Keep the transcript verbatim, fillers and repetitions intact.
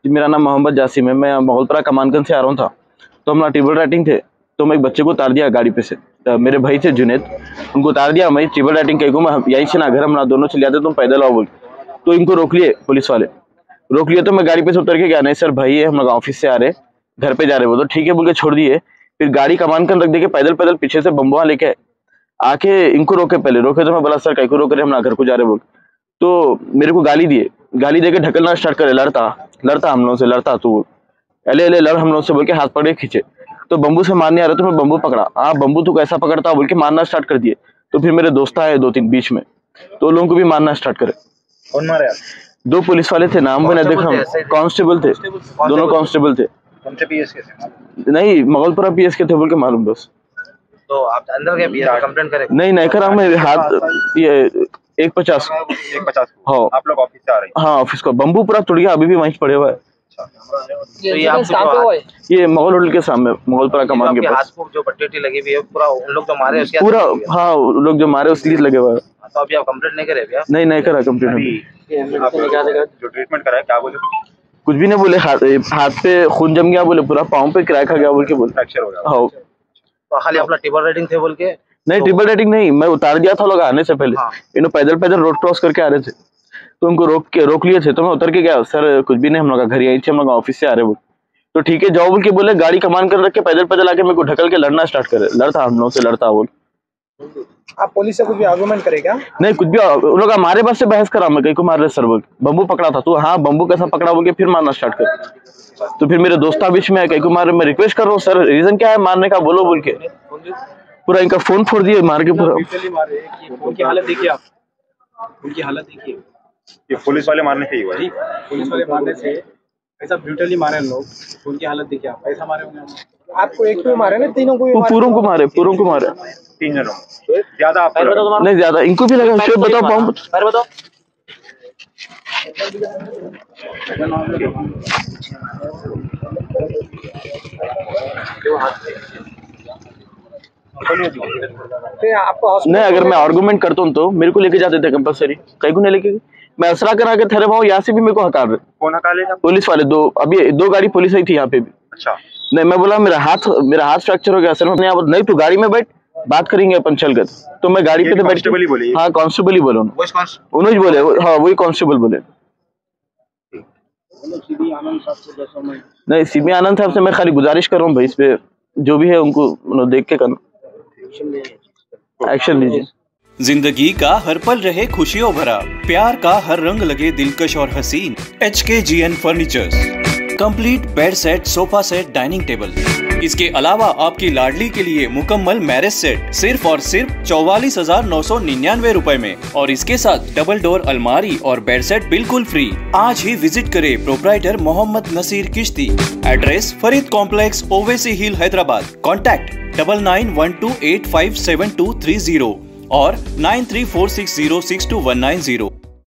जी, मेरा नाम मोहम्मद जासिम है। मैं मोगलपुरा कमानगंज से आ रहा हूँ था, तो हम ट्रिपल राइटिंग थे, तो मैं एक बच्चे को उतार दिया गाड़ी पे से। तो मेरे भाई थे जुनेद, उनको उतार दिया। मैं ट्रिपल राइटिंग कहीं को मैं यहीं से ना घर हम ना दोनों चले जाते, तुम पैदल आओ बोल। तो इनको रोक लिए पुलिस वाले, रोक लिए तो मैं गाड़ी पे से उतर के गया, नहीं सर भाई है, हम लोग ऑफिस से आ रहे, घर पे जा रहे, वो तो ठीक है बोल के छोड़ दिए। फिर गाड़ी कमानगंज रख दे के पैदल पैदल पीछे से बम्बुआ लेके आके इनको रोके, पहले रोके तो मैं बोला सर कहीं को रोक रहे, हम ना घर को जा रहे बोल। तो मेरे को गाली दिए, गाली देके ढकलना स्टार्ट करे, लड़ता लड़ता हम लोगों से, लड़ता तू अले अले लड़ हम लोगों से बोल के हाथ पकड़े खींचे। तो बम्बू से मारने आ रहे तो मैं बम्बू पकड़ा, हाँ बम्बू तू कैसा पकड़ता बोल के मारना स्टार्ट कर दिए। तो फिर मेरे दोस्त आए दो तीन बीच में, तो लोगों को भी मारना स्टार्ट करे। कौन मारे? दो पुलिस वाले थे, नाम मैंने देखा, कांस्टेबल थे, दोनों कांस्टेबल थे। कौन से पीएस के थे? नहीं, मोगलपुरा पीएस के थे बोल के मालूम बस। तो आप अंदर गए पीएस कंप्लेंट करे? नहीं नहीं करा, मैं हाथ ये एक पचास एक पचास हाँ आप लोग ऑफिस से आ रहे हैं? हाँ ऑफिस को बम्बू पूरा टूट गया, अभी भी वहीं पड़े हुआ है। तो ये आपको ये मोगल होटल के सामने, मोगलपुरा कमान के पास। हाथ को जो पट्टी लगी हुई है पूरा उन लोग जो मारे उसके पूरा, हाँ लोग जो मारे उसके लिए लगे हुआ है। तो अभी आप कंप्लेंट नहीं करे क्या? नहीं नहीं करा कंप्लेंट। जो ट्रीटमेंट करा है क्या बोले? कुछ भी नहीं बोले, हाथ हाथ पे खून जम गया बोले, पूरा पाँव पे क्रैक आ गया बोल के बोले, फ्रैक्चर हो गया। हाँ तो खाली अपना ट्रिपल राइटिंग थे बोल के? नहीं ट्रिपल राइटिंग नहीं, मैं उतार दिया था लोग आने से पहले। इन्होंने पैदल पैदल रोड क्रॉस करके आ रहे थे, तो उनको रोक के रोक लिए थे। तो मैं उतर के गया, सर कुछ भी नहीं, हम लोग घर यहीं से, हम लोग ऑफिस से आ रहे वो। तो ठीक है जाओ बोल के बोले, गाड़ी कमान कर रख के पैदल पैदल आके मेरे को ढकल के लड़ना स्टार्ट करे, लड़ता हम लोग से, लड़ता बोल। आप पुलिस से कुछ भी आर्गुमेंट करे क्या? नहीं कुछ भी, उन लोग हमारे बस से बहस करा, मैं कहीं को मार रहे सर बोल, बम्बू पकड़ा था तू, हाँ बम्बू कैसा पकड़ा बोल के फिर मारना स्टार्ट कर। तो फिर मेरे दोस्त बीच में कहीं को मार, मैं रिक्वेस्ट कर रहा हूँ सर रीजन क्या है मारने का बोलो बोल के, पूरा इनका फोन फोड़ दिए मार के पूरा। उनकी हालत देखिए आप, उनकी हालत देखिए। ये पुलिस वाले मारने से ही हुआ है? पुलिस वाले मारने से ऐसा ब्रूटली मारे लोग, उनकी हालत देखिए आप, ऐसा मारे होंगे। आपको एक को मारे ना, तीनों को? पूरों को मारे, पूरों को मारे, तीन जनों ज्यादा आप नहीं ज्यादा, इनको भी लगा। शेफ बताओ पाऊँ बताओ। आपको नहीं, अगर मैं आर्गुमेंट करता हूँ तो मेरे को लेके जाते थे कंपलसरी, कहीं को नहीं लेके, मैं असरा करा के ठहरे हुआ, यहाँ से भी मेरे को हकार रहे। कौन हकार लेगा? पुलिस वाले दो, अभी दो गाड़ी पुलिस आई थी यहाँ पे भी। अच्छा नहीं मैं बोला मेरा हाथ मेरा हाथ फ्रैक्चर हो गया सर, नहीं तू गाड़ी में बैठ, बात करेंगे अपन चल कर। तो मैं गाड़ी पे तो बैठ, हाँ कांस्टेबल ही बोले उन्होंने बोले, हाँ वही कांस्टेबल बोले। नहीं सीबी आनंद साहब से मैं खाली गुजारिश कर रहा हूँ भाई, इस पे जो भी है उनको देख के करना, एक्शन लीजिए। जिंदगी का हर पल रहे खुशियों भरा, प्यार का हर रंग लगे दिलकश और हसीन। H K G N furnitures, complete bed set, sofa set, dining table. इसके अलावा आपकी लाडली के लिए मुकम्मल मैरिज सेट सिर्फ और सिर्फ चौवालीस हजार नौ सौ निन्यानवे रूपए में, और इसके साथ डबल डोर अलमारी और बेड सेट बिल्कुल फ्री। आज ही विजिट करें proprietor Mohammad Nasir Kishti, address Farid complex, Owaisi hill, Hyderabad. Contact double nine one two eight five seven two three zero और nine three four six zero six two one nine zero.